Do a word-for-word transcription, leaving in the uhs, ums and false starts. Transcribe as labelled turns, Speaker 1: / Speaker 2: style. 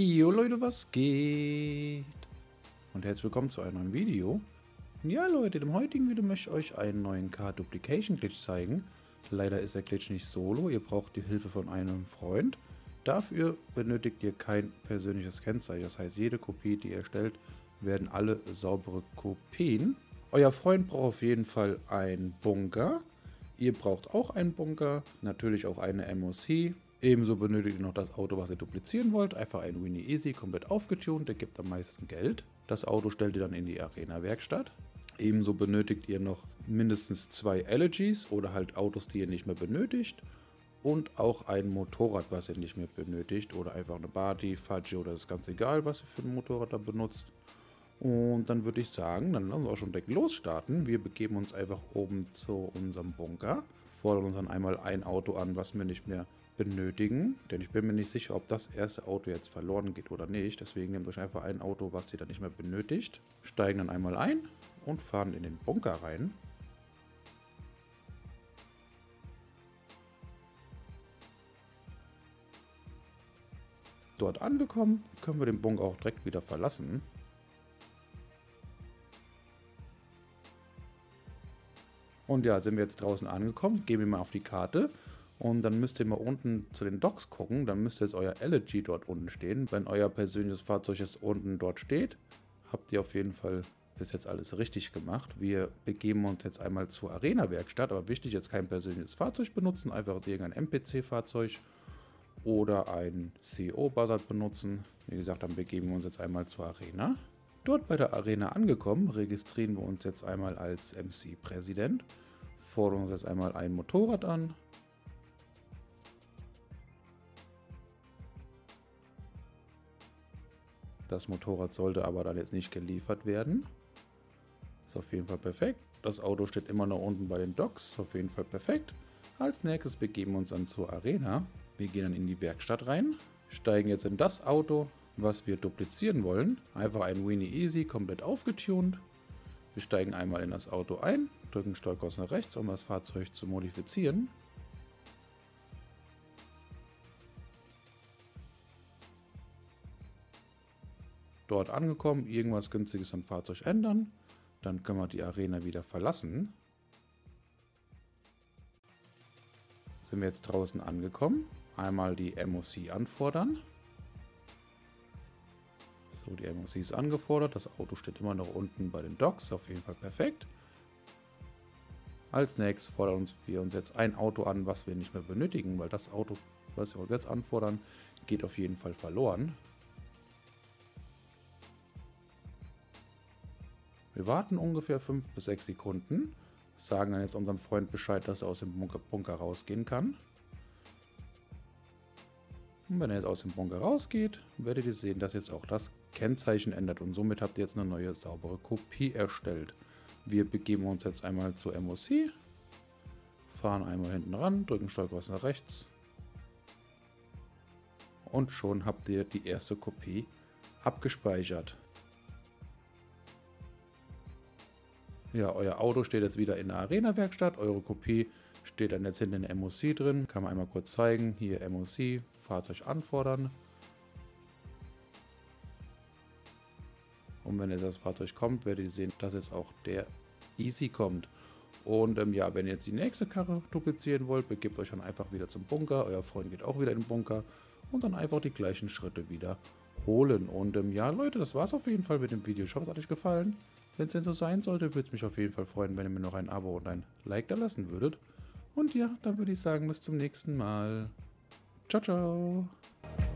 Speaker 1: Jo Leute, was geht? Und herzlich willkommen zu einem neuen Video. Ja Leute, im heutigen Video möchte ich euch einen neuen Card Duplication Glitch zeigen. Leider ist der Glitch nicht solo, ihr braucht die Hilfe von einem Freund. Dafür benötigt ihr kein persönliches Kennzeichen, das heißt jede Kopie, die ihr erstellt, werden alle saubere Kopien. Euer Freund braucht auf jeden Fall einen Bunker. Ihr braucht auch einen Bunker, natürlich auch eine M O C. Ebenso benötigt ihr noch das Auto, was ihr duplizieren wollt. Einfach ein Winnie Easy, komplett aufgetunt, der gibt am meisten Geld. Das Auto stellt ihr dann in die Arena-Werkstatt. Ebenso benötigt ihr noch mindestens zwei Elegies oder halt Autos, die ihr nicht mehr benötigt. Und auch ein Motorrad, was ihr nicht mehr benötigt. Oder einfach eine Bati, Fudgy oder ist ganz egal, was ihr für ein Motorrad da benutzt. Und dann würde ich sagen, dann lassen wir auch schon direkt losstarten. Wir begeben uns einfach oben zu unserem Bunker. Fordern uns dann einmal ein Auto an, was wir nicht mehr benötigen. Denn ich bin mir nicht sicher, ob das erste Auto jetzt verloren geht oder nicht. Deswegen nehmt euch einfach ein Auto, was ihr dann nicht mehr benötigt. Steigen dann einmal ein und fahren in den Bunker rein. Dort angekommen, können wir den Bunker auch direkt wieder verlassen. Und ja, sind wir jetzt draußen angekommen, gehen wir mal auf die Karte und dann müsst ihr mal unten zu den Docks gucken, dann müsste jetzt euer Elegy dort unten stehen. Wenn euer persönliches Fahrzeug jetzt unten dort steht, habt ihr auf jeden Fall bis jetzt alles richtig gemacht. Wir begeben uns jetzt einmal zur Arena-Werkstatt, aber wichtig, jetzt kein persönliches Fahrzeug benutzen, einfach irgendein N P C-Fahrzeug oder ein C E O-Buzzard benutzen. Wie gesagt, dann begeben wir uns jetzt einmal zur Arena. Dort bei der Arena angekommen, registrieren wir uns jetzt einmal als M C-Präsident. Fordern uns jetzt einmal ein Motorrad an. Das Motorrad sollte aber dann jetzt nicht geliefert werden. Ist auf jeden Fall perfekt. Das Auto steht immer noch unten bei den Docks. Ist auf jeden Fall perfekt. Als nächstes begeben wir uns dann zur Arena. Wir gehen dann in die Werkstatt rein. Steigen jetzt in das Auto, was wir duplizieren wollen. Einfach ein Winnie Easy, komplett aufgetunt. Wir steigen einmal in das Auto ein, drücken Steuerkreuz nach rechts, um das Fahrzeug zu modifizieren. Dort angekommen, irgendwas Günstiges am Fahrzeug ändern. Dann können wir die Arena wieder verlassen. Sind wir jetzt draußen angekommen. Einmal die M O C anfordern. So, die M O C ist angefordert. Das Auto steht immer noch unten bei den Docks. Auf jeden Fall perfekt. Als nächstes fordern wir uns jetzt ein Auto an, was wir nicht mehr benötigen, weil das Auto, was wir uns jetzt anfordern, geht auf jeden Fall verloren. Wir warten ungefähr fünf bis sechs Sekunden, sagen dann jetzt unserem Freund Bescheid, dass er aus dem Bunker, Bunker rausgehen kann. Und wenn er jetzt aus dem Bunker rausgeht, werdet ihr sehen, dass jetzt auch das Kennzeichen ändert und somit habt ihr jetzt eine neue saubere Kopie erstellt. Wir begeben uns jetzt einmal zur M O C, fahren einmal hinten ran, drücken Steuerkreuz nach rechts und schon habt ihr die erste Kopie abgespeichert. Ja, euer Auto steht jetzt wieder in der Arena-Werkstatt, eure Kopie steht dann jetzt hinten in der M O C drin, kann man einmal kurz zeigen, hier M O C, Fahrzeug anfordern. Und wenn jetzt das Fahrzeug kommt, werdet ihr sehen, dass jetzt auch der Easy kommt. Und ähm, ja, wenn ihr jetzt die nächste Karre duplizieren wollt, begebt euch dann einfach wieder zum Bunker, euer Freund geht auch wieder in den Bunker und dann einfach die gleichen Schritte wieder holen. Und ähm, ja Leute, das war's auf jeden Fall mit dem Video. Ich hoffe, es hat euch gefallen. Wenn es denn so sein sollte, würde es mich auf jeden Fall freuen, wenn ihr mir noch ein Abo und ein Like da lassen würdet. Und ja, dann würde ich sagen, bis zum nächsten Mal. Ciao, ciao.